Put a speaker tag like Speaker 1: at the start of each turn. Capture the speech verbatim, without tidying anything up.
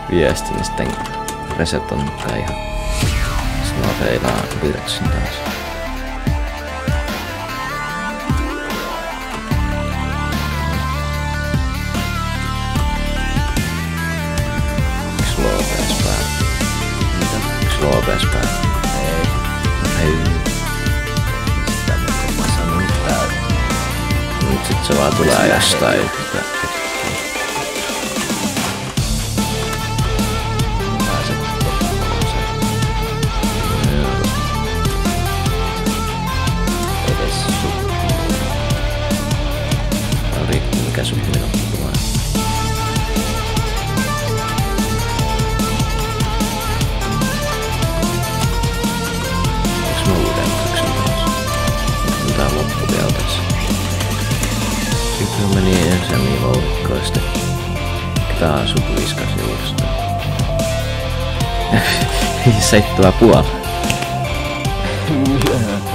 Speaker 1: viesti, niin sitten resetonnutkaan ihan. Sitten mä feilaan virtsin taas. Sulla O P S päällä? Ei. Ei. Sitä mä sanon täältä. Nyt sit se vaan tulee jostain. Pääset edes suppi. Ori, mikä suppi on tulee? Tää loppu vielä tässä. Sitten meni ensin niin loukkoista. Tää on sun viskas uudestaan. Seitsemän puoli.